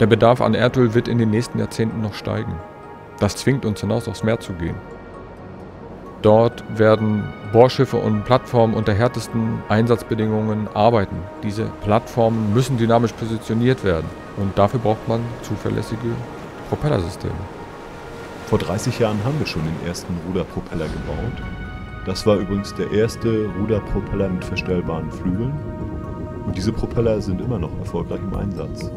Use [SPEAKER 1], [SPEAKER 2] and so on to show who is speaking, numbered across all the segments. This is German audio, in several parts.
[SPEAKER 1] Der Bedarf an Erdöl wird in den nächsten Jahrzehnten noch steigen. Das zwingt uns hinaus, aufs Meer zu gehen. Dort werden Bohrschiffe und Plattformen unter härtesten Einsatzbedingungen arbeiten. Diese Plattformen müssen dynamisch positioniert werden und dafür braucht man zuverlässige Propellersysteme.
[SPEAKER 2] Vor 30 Jahren haben wir schon den ersten Ruderpropeller gebaut. Das war übrigens der erste Ruderpropeller mit verstellbaren Flügeln. Und diese Propeller sind immer noch erfolgreich im Einsatz.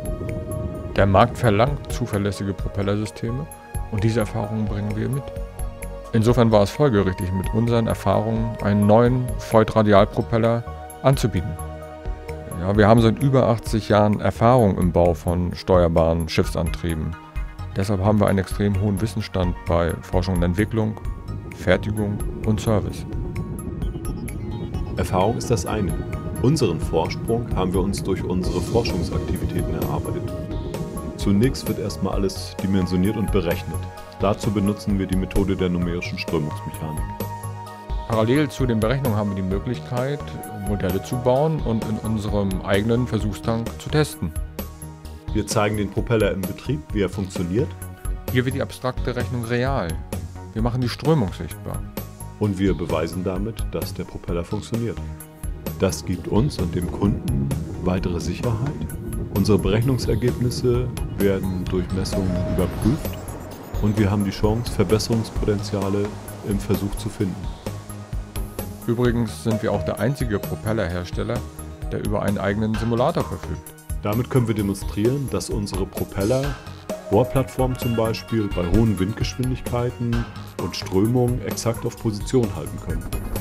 [SPEAKER 1] Der Markt verlangt zuverlässige Propellersysteme und diese Erfahrungen bringen wir mit. Insofern war es folgerichtig, mit unseren Erfahrungen einen neuen Voigt-Radialpropeller anzubieten. Ja, wir haben seit über 80 Jahren Erfahrung im Bau von steuerbaren Schiffsantrieben. Deshalb haben wir einen extrem hohen Wissensstand bei Forschung und Entwicklung, Fertigung und Service.
[SPEAKER 2] Erfahrung ist das eine. Unseren Vorsprung haben wir uns durch unsere Forschungsaktivitäten erarbeitet. Zunächst wird erstmal alles dimensioniert und berechnet. Dazu benutzen wir die Methode der numerischen Strömungsmechanik.
[SPEAKER 1] Parallel zu den Berechnungen haben wir die Möglichkeit, Modelle zu bauen und in unserem eigenen Versuchstank zu testen.
[SPEAKER 2] Wir zeigen den Propeller im Betrieb, wie er funktioniert.
[SPEAKER 1] Hier wird die abstrakte Rechnung real. Wir machen die Strömung sichtbar.
[SPEAKER 2] Und wir beweisen damit, dass der Propeller funktioniert. Das gibt uns und dem Kunden weitere Sicherheit. Unsere Berechnungsergebnisse werden durch Messungen überprüft. Und wir haben die Chance, Verbesserungspotenziale im Versuch zu finden.
[SPEAKER 1] Übrigens sind wir auch der einzige Propellerhersteller, der über einen eigenen Simulator verfügt.
[SPEAKER 2] Damit können wir demonstrieren, dass unsere Propeller, Bohrplattformen zum Beispiel, bei hohen Windgeschwindigkeiten und Strömungen exakt auf Position halten können.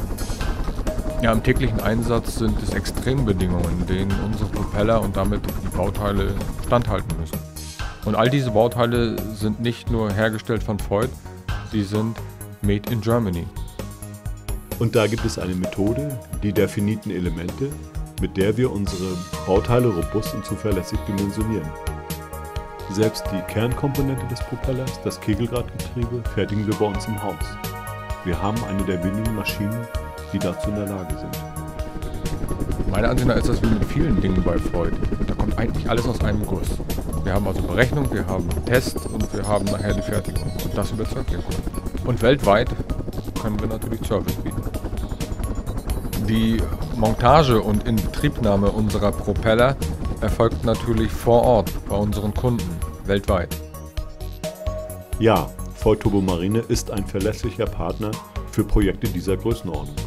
[SPEAKER 1] Ja, im täglichen Einsatz sind es Extrembedingungen, denen unsere Propeller und damit die Bauteile standhalten müssen. Und all diese Bauteile sind nicht nur hergestellt von Voigt, sie sind made in Germany.
[SPEAKER 2] Und da gibt es eine Methode, die der finiten Elemente, mit der wir unsere Bauteile robust und zuverlässig dimensionieren. Selbst die Kernkomponente des Propellers, das Kegelradgetriebe, fertigen wir bei uns im Haus. Wir haben eine der wenigen Maschinen, die dazu in der Lage sind.
[SPEAKER 1] Meiner Ansicht nach ist das wie mit vielen Dingen bei Voigt. Da kommt eigentlich alles aus einem Guss. Wir haben also Berechnung, wir haben Test und wir haben nachher die Fertigung. Und das überzeugt den Kunden. Und weltweit können wir natürlich Service bieten. Die Montage und Inbetriebnahme unserer Propeller erfolgt natürlich vor Ort bei unseren Kunden weltweit.
[SPEAKER 2] Ja, Voigt Turbomarine ist ein verlässlicher Partner für Projekte dieser Größenordnung.